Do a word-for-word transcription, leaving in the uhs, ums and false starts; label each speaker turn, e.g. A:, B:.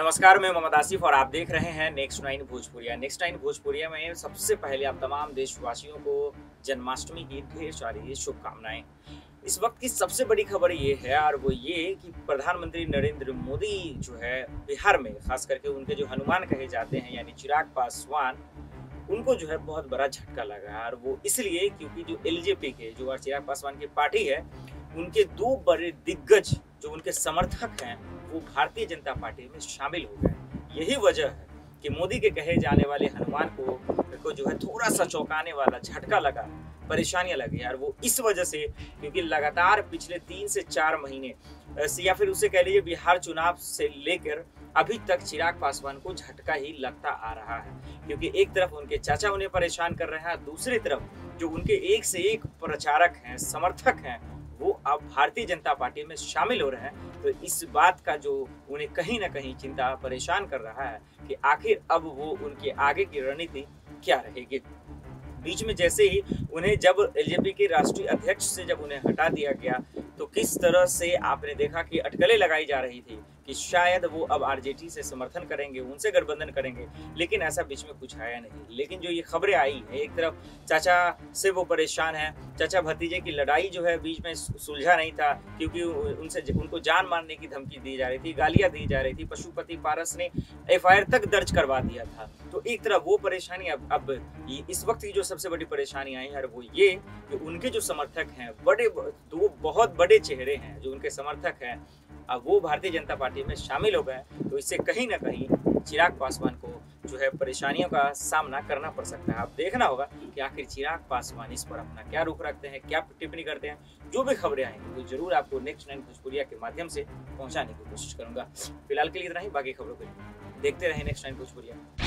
A: नमस्कार, मैं मोहम्मद आसिफ और आप देख रहे हैं next nine Bhojpuriya. Next nine Bhojpuriya में सबसे पहले आप तमाम देशवासियों को जन्माष्टमी की ढेर सारी शुभकामनाएं। इस वक्त की सबसे बड़ी खबर ये है और वो ये कि प्रधानमंत्री नरेंद्र मोदी जो है बिहार में, खास करके उनके जो हनुमान कहे जाते हैं यानी चिराग पासवान, उनको जो है बहुत बड़ा झटका लगा है। और वो इसलिए क्योंकि जो एलजेपी के जो चिराग पासवान की पार्टी है, उनके दो बड़े दिग्गज जो उनके समर्थक हैं वो भारतीय जनता पार्टी में शामिल हो गए। यही वजह है कि मोदी के कहे जाने वाले हनुमान को, को जो है थोड़ा सा चौंकाने वाला झटका लगा, परेशानियां लगी यार। वो इस वजह से क्योंकि लगातार पिछले तीन से चार महीने या फिर उसे कह लीजिए बिहार चुनाव से लेकर अभी तक चिराग पासवान को झटका ही लगता आ रहा है। क्योंकि एक तरफ उनके चाचा उन्हें परेशान कर रहे हैं, दूसरी तरफ जो उनके एक से एक प्रचारक हैं, समर्थक हैं, वो अब भारतीय जनता पार्टी में शामिल हो रहे हैं। तो इस बात का जो उन्हें कहीं ना कहीं चिंता परेशान कर रहा है कि आखिर अब वो उनके आगे की रणनीति क्या रहेगी। बीच में जैसे ही उन्हें जब एलजेपी के राष्ट्रीय अध्यक्ष से जब उन्हें हटा दिया गया तो किस तरह से आपने देखा कि अटकलें लगाई जा रही थी कि शायद वो अब आरजेडी से समर्थन करेंगे, उनसे गठबंधन करेंगे, लेकिन ऐसा बीच में कुछ आया नहीं। लेकिन जो ये खबरें आई है, एक तरफ चाचा से वो परेशान है, चाचा भतीजे की लड़ाई जो है बीच में सुलझा नहीं था क्योंकि उनसे उनको जान मारने की धमकी दी जा रही थी, गालियां दी जा रही थी, पशुपति पारस ने एफ आई आर तक दर्ज करवा दिया था। तो एक तरफ वो परेशानी, अब अब इस वक्त की जो सबसे बड़ी परेशानी आई है वो ये कि उनके जो समर्थक हैं, बड़े दो बहुत बड़े चेहरे हैं जो उनके समर्थक हैं, अब वो भारतीय जनता पार्टी में शामिल हो गए। तो इससे कहीं ना कहीं चिराग पासवान को जो है परेशानियों का सामना करना पड़ सकता है। अब देखना होगा कि आखिर चिराग पासवान इस पर अपना क्या रुख रखते हैं, क्या टिप्पणी करते हैं। जो भी खबरें आएंगी तो जरूर आपको नेक्स्ट नाइन भोजपुरिया के माध्यम से पहुंचाने की कोशिश करूंगा। फिलहाल के लिए इतना ही, बाकी खबरों के लिए देखते रहे नेक्स्ट नाइन भोजपुरिया।